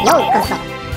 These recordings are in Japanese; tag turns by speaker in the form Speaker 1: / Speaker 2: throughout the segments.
Speaker 1: ようこそ。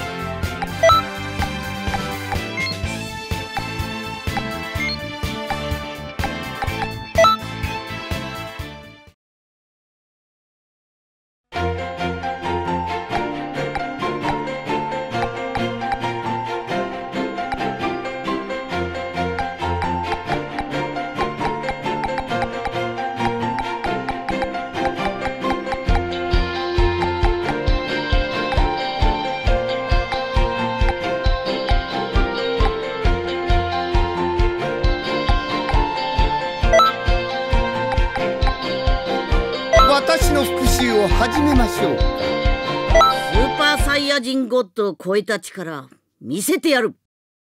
Speaker 2: 私の復讐を始めましょうか。
Speaker 3: スーパーサイヤ人ゴッドを超えた力見せてやる。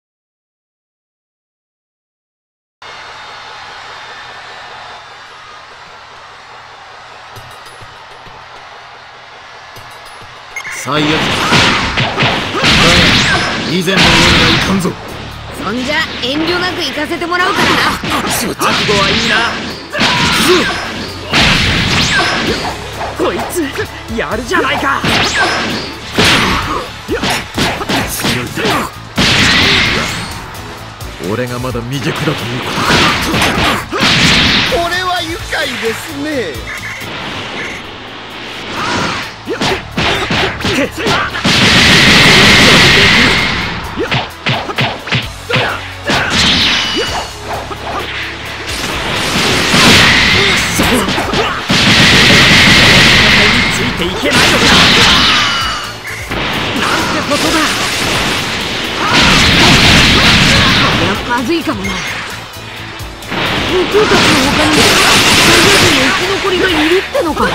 Speaker 4: サイヤ人以前のようにはいかんぞ。
Speaker 3: そんじゃ遠慮なく行かせてもらうからな。
Speaker 4: 覚悟はいいな。
Speaker 5: こいつやるじゃないか。
Speaker 4: 俺がまだ未熟だということか。
Speaker 2: これは愉快ですね。
Speaker 5: ついていけないのか。なんてことだ。
Speaker 3: まずいかもな。僕たちの他にサイヤ人の生き残りがいるってのか。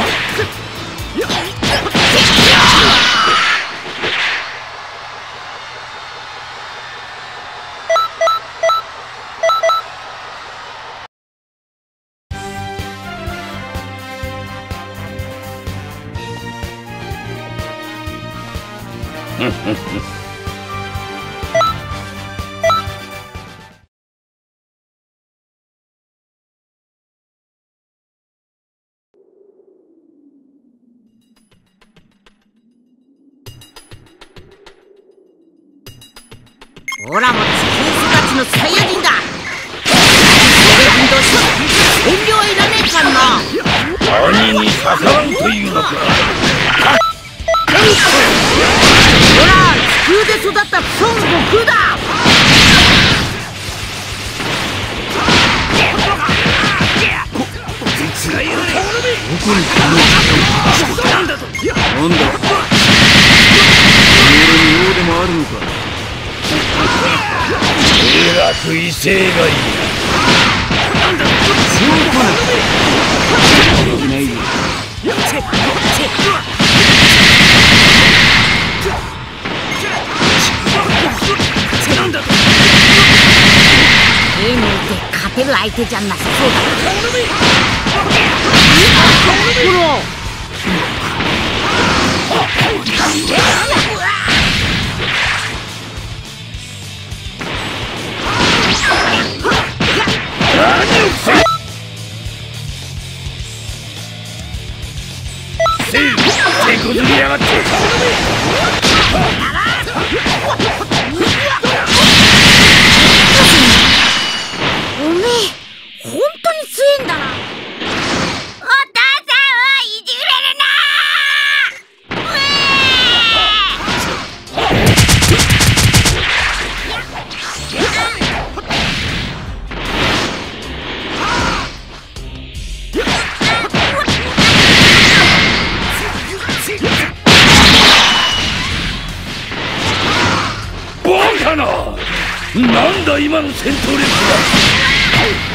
Speaker 3: ほらも地球育ちのサイヤ人だ。サイヤ人同士遠慮はいらねえかんな。
Speaker 6: 兄に逆らうというのか。
Speaker 3: ほら地球で育った孫悟空だ。
Speaker 6: こいつがいるね。
Speaker 4: どこにこの
Speaker 6: なんだと。
Speaker 4: なんだ。俺に用でもあるのか。
Speaker 6: えらく威勢がいいな。
Speaker 4: そうかできないよ。
Speaker 6: なんだと。
Speaker 3: ゲームで勝てる相手じゃなさそうだ。ほら
Speaker 6: 手こずりやがって。
Speaker 3: おめえ本当に強えんだな。お父さんをいじめるな。
Speaker 6: バカな。なんだ今の戦闘力は。